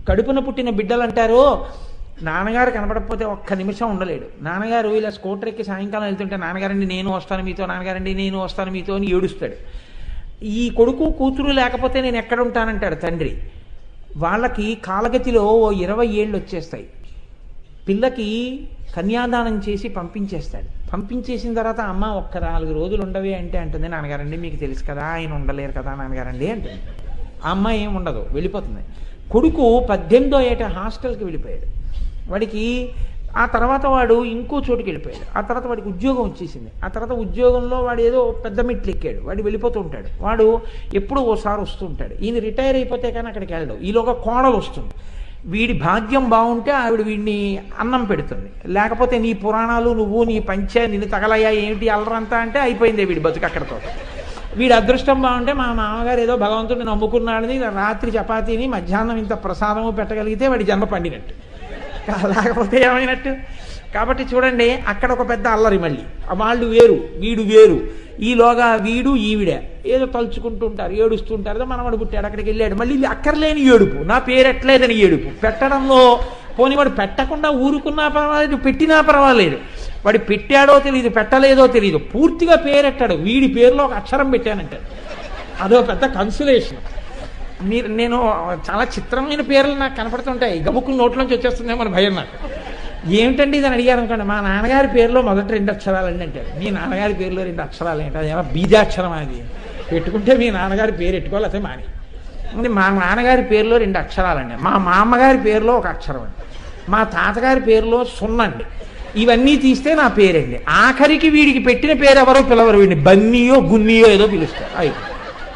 కడుపున పుట్టిన బిడ్డలు అంటారు, నాన్నగారు కనపడకపోతే ఒక్క నిమిషం ఉండలేడు. నాన్నగారు ఇలా స్కూటర్ ఎక్కి సాయంకాలం వెళ్తుంటే, నాన్నగారండి నేను వస్తాను మీతో, నాన్నగారండి నేను వస్తాను మీతో అని ఏడుస్తాడు. ఈ కొడుకు కూతురు లేకపోతే నేను ఎక్కడ ఉంటానంటాడు తండ్రి. వాళ్ళకి కాలగతిలో ఓ 20 ఏళ్ళు వచ్చేస్తాయి. పిల్లకి కన్యాదానం చేసి పంపించేస్తాడు. పంపించేసిన తర్వాత అమ్మ ఒక్క 4 రోజులు ఉండవే అంటే అంటుంది, నాన్నగారండి మీకు తెలుసు కదా ఆయన ఉండలేరు కదా నాన్నగారండి అంటుంది. ఆ అమ్మాయి ఏం ఉండదు, వెళ్ళిపోతుంది. కొడుకు 18వ ఏట హాస్టల్కి వెళ్ళిపోయాడు. వాడికి ఆ తర్వాత వాడు ఇంకో చోటుకి వెళ్ళిపోయాడు. ఆ తర్వాత వాడికి ఉద్యోగం వచ్చేసింది. ఆ తర్వాత ఉద్యోగంలో వాడు ఏదో పెద్ద మెట్లు ఎక్కాడు. వాడు వెళ్ళిపోతూ ఉంటాడు. వాడు ఎప్పుడూ ఓసారి వస్తూ ఉంటాడు. ఈయన రిటైర్ అయిపోతే కానీ అక్కడికి వెళ్ళడు. ఈలోగా కోడలు వస్తుంది. వీడి భాగ్యం బాగుంటే ఆవిడ వీడిని అన్నం పెడుతుంది. లేకపోతే నీ పురాణాలు నువ్వు నీ నిన్ను తగలయ్యా ఏమిటి అల్లరంతా అంటే అయిపోయిందే వీడి బతుకు అక్కడతో. వీడి అదృష్టం బాగుంటే మా మామగారు ఏదో భగవంతుడిని నమ్ముకున్నాడని రాత్రి చపాతీని మధ్యాహ్నం ఇంత ప్రసాదము పెట్టగలిగితే వాడి జన్మ పండినట్టు, లేకపోతే ఏమైనట్టు. కాబట్టి చూడండి, అక్కడ ఒక పెద్ద అల్లరి. మళ్ళీ వాళ్ళు వేరు వీడు వేరు. ఈలోగా వీడు ఈవిడ ఏదో తలుచుకుంటూ ఉంటారు, ఏడుస్తుంటారు. మనవాడు పుట్టాడు, అక్కడికి వెళ్ళాడు. మళ్ళీ అక్కర్లేని ఏడుపు, నా పేరు ఎట్లేదని ఏడుపు. పెట్టడంలో పోనీ వాడు పెట్టకుండా ఊరుకున్నా పర్వాలేదు, పెట్టినా పర్వాలేదు. వాడు పెట్టాడో తెలియదు, పెట్టలేదో తెలియదు, పూర్తిగా పేరెట్టాడు. వీడి పేరులో ఒక అక్షరం పెట్టానంటాడు. అదో పెద్ద కన్సులేషన్. నేను చాలా చిత్రమైన పేర్లు నాకు కనపడుతుంటాయి. గబుక్కులు నోట్లోంచి వచ్చేస్తుందేమో మన భయం నాకు. ఏమిటండి ఇదని అడిగారు అనుకోండి, మా నాన్నగారి పేరులో మొదటి 2 అక్షరాలండి అంటారు. మీ నాన్నగారి పేరులో 2 అక్షరాలు ఏంటి, అది ఏమో బీజాక్షరం. అది పెట్టుకుంటే మీ నాన్నగారి పేరు పెట్టుకోవాలి, అయితే మాని. మా నాన్నగారి పేరులో 2 అక్షరాలండి. మా మామగారి పేరులో 1 అక్షరం అండి. మా తాతగారి పేరులో 0 అండి. ఇవన్నీ తీస్తే నా పేరండి. ఆఖరికి వీడికి పెట్టిన పేరు ఎవరో పిలవరు, వీడిని బన్నీయో గున్నీయో ఏదో పిలుస్తారు. అయిపోయి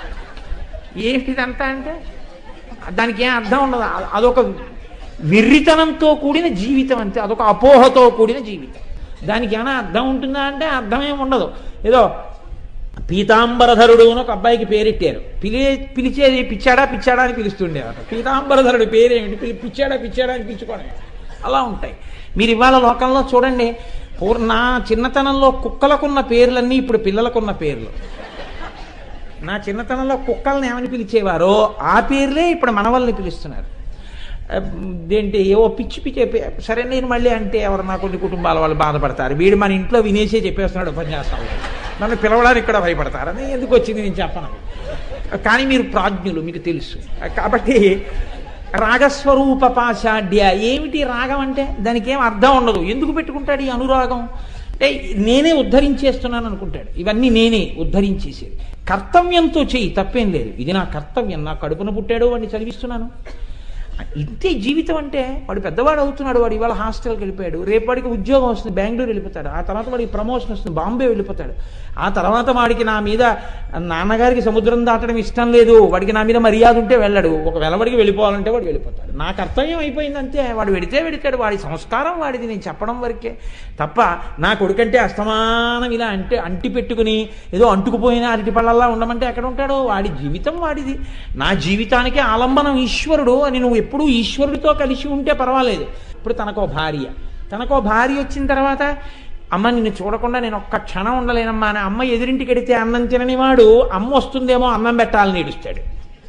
ఏంటిదంతా అంటే దానికి ఏం అర్థం ఉండదు. అదొక వెర్రితనంతో కూడిన జీవితం అంతే. అదొక అపోహతో కూడిన జీవితం. దానికి ఏమైనా అర్థం ఉంటుందా అంటే అర్థమేం ఉండదు. ఏదో పీతాంబరధరుడు అని ఒక అబ్బాయికి పేరెట్టారు. పిలిచేది పిచ్చాడా పిచ్చాడా అని పిలుస్తుండేవారు. పీతాంబరధరుడు పేరేమిటి, పిచ్చాడా పిచ్చాడా అని పిలుచుకోవడం. అలా ఉంటాయి. మీరు ఇవాళ లోకంలో చూడండి, నా చిన్నతనంలో కుక్కలకున్న పేర్లన్నీ ఇప్పుడు పిల్లలకున్న పేర్లు. నా చిన్నతనంలో కుక్కల్ని ఏమని పిలిచేవారో ఆ పేర్లే ఇప్పుడు మనవల్ని పిలుస్తున్నారు. ఏంటి ఏవో పిచ్చి పిచ్చి. సరే నేను మళ్ళీ అంటే ఎవరన్నా కొన్ని కుటుంబాల వాళ్ళు బాధపడతారు. వీడు మన ఇంట్లో వినేసే చెప్పేస్తున్నాడు ఉపన్యాసాలు, నన్ను పిలవడానికి కూడా భయపడతారని ఎందుకు వచ్చింది నేను చెప్పను. కానీ మీరు ప్రాజ్ఞులు, మీకు తెలుసు. కాబట్టి రాగస్వరూప పాషాఢ్య. ఏమిటి రాగం అంటే దానికి ఏం అర్థం ఉండదు. ఎందుకు పెట్టుకుంటాడు ఈ అనురాగం అంటే నేనే ఉద్ధరించేస్తున్నాను అనుకుంటాడు. ఇవన్నీ నేనే ఉద్ధరించేసేది. కర్తవ్యంతో చెయ్యి, తప్పేం లేదు. ఇది నా కర్తవ్యం, నా కడుపున పుట్టాడు వాడిని చదివిస్తున్నాను. ఇంతే జీవితం అంటే. వాడు పెద్దవాడు అవుతున్నాడు. వాడు ఇవాళ హాస్టల్కి వెళ్ళిపోయాడు. రేపు వాడికి ఉద్యోగం వస్తుంది, బెంగళూరు వెళ్ళిపోతాడు. ఆ తర్వాత వాడికి ప్రమోషన్ వస్తుంది, బాంబే వెళ్ళిపోతాడు. ఆ తర్వాత వాడికి నా మీద, నాన్నగారికి సముద్రం దాటడం ఇష్టం లేదు, వాడికి నా మీద మర్యాద ఉంటే వెళ్ళడు. ఒకవేళ వాడికి వెళ్ళిపోవాలంటే వాడు వెళ్ళిపోతాడు. నా కర్తవ్యం అయిపోయింది అంతే. వాడు వెడితాడు. వాడి సంస్కారం వాడిది, నేను చెప్పడం వరకే తప్ప నా కొడుకంటే అస్తమానం ఇలా అంటే అంటి పెట్టుకుని ఏదో అంటుకుపోయిన అరటి పళ్ళల్లా ఉండమంటే ఎక్కడ ఉంటాడో. వాడి జీవితం వాడిది. నా జీవితానికి ఆలంబనం ఈశ్వరుడు అని నువ్వు ఎప్పుడూ ఈశ్వరుడితో కలిసి ఉంటే పర్వాలేదు. ఇప్పుడు తనకో భార్య వచ్చిన తర్వాత, అమ్మ నిన్ను చూడకుండా నేను ఒక్క క్షణం ఉండలేనమ్మా అని అమ్మ ఎదురింటికి వెడితే అన్నం తినని వాడు అమ్మ వస్తుందేమో అన్నం పెట్టాలని ఏడుస్తాడు.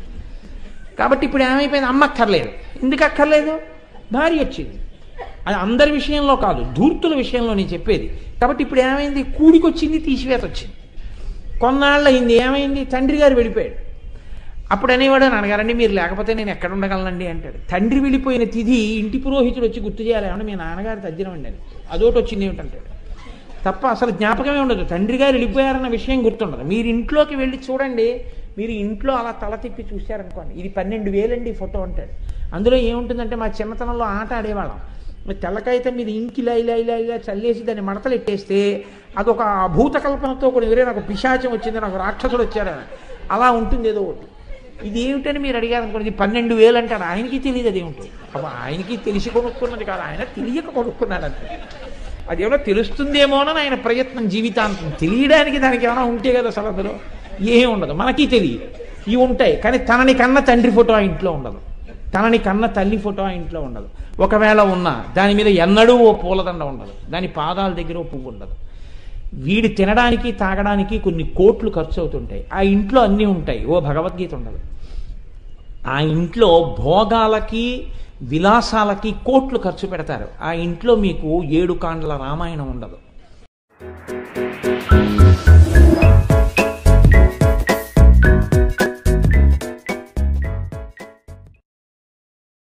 కాబట్టి ఇప్పుడు ఏమైపోయింది, అమ్మ అక్కర్లేదు. ఎందుకు అక్కర్లేదు, భార్య వచ్చింది. అది అందరి విషయంలో కాదు, ధూర్తుల విషయంలో నేను చెప్పేది. కాబట్టి ఇప్పుడు ఏమైంది, కూడికొచ్చింది, తీసివేత వచ్చింది. కొన్నాళ్ళు అయింది, ఏమైంది, తండ్రి గారు వెళ్ళిపోయాడు. అప్పుడు అనేవాడు, నాన్నగారండి మీరు లేకపోతే నేను ఎక్కడ ఉండగలనండి అంటాడు. తండ్రి వెళ్ళిపోయిన తిథి ఇంటి పురోహితుడు వచ్చి గుర్తు చేయాలి, ఏమన్నా మీ నాన్నగారి తద్దినం అండి అని. అదోటి వచ్చింది ఏమిటంటాడు. తప్ప అసలు జ్ఞాపకమే ఉండదు. తండ్రి గారు వెళ్ళిపోయారన్న విషయం గుర్తుండదు. మీరు ఇంట్లోకి వెళ్ళి చూడండి, మీరు ఇంట్లో అలా తల తిప్పి చూశారనుకోండి, ఇది 12,000 అండి ఫోటో అంటాడు. అందులో ఏముంటుందంటే, మా చిన్నతనంలో ఆట ఆడేవాళ్ళం. తెల్లకైతే మీద ఇంకిలా ఇలా ఇలా ఇలా చల్లేసి దాన్ని మడతలు ఎట్టేస్తే అదొక భూతకల్పనతో కూడా, ఎవరే నాకు పిశాచం వచ్చింది, నాకు రాక్షసుడు వచ్చాడని అలా ఉంటుంది ఏదో ఒకటి. ఇది ఏమిటని మీరు అడిగారు అనుకోండి, ఇది 12,000 అంటాడు. ఆయనకి తెలియదు అదేమిటి. అప్పుడు ఆయనకి తెలిసి కొనుక్కున్నది కాదు, ఆయన తెలియక కొనుక్కున్నాడు అంతే. అదేమో తెలుస్తుందేమోనని ఆయన ప్రయత్నం జీవితాంతం. తెలియడానికి దానికి ఏమైనా ఉంటే కదా అసలు అందులో ఏమీ ఉండదు. మనకి తెలియదు, ఇవి ఉంటాయి. కానీ తనని కన్న తండ్రి ఫోటో ఆ ఇంట్లో ఉండదు, తనని కన్న తల్లి ఫోటో ఆ ఇంట్లో ఉండదు. ఒకవేళ ఉన్నా దాని మీద ఎన్నడూ ఓ పూలదండ ఉండదు, దాని పాదాల దగ్గర ఓ పువ్వు ఉండదు. వీడి తినడానికి తాగడానికి కొన్ని కోట్లు ఖర్చు అవుతుంటాయి. ఆ ఇంట్లో అన్నీ ఉంటాయి, ఓ భగవద్గీత ఉండదు. ఆ ఇంట్లో భోగాలకి విలాసాలకి కోట్లు ఖర్చు పెడతారు. ఆ ఇంట్లో మీకు 7 కాండల రామాయణం ఉండదు.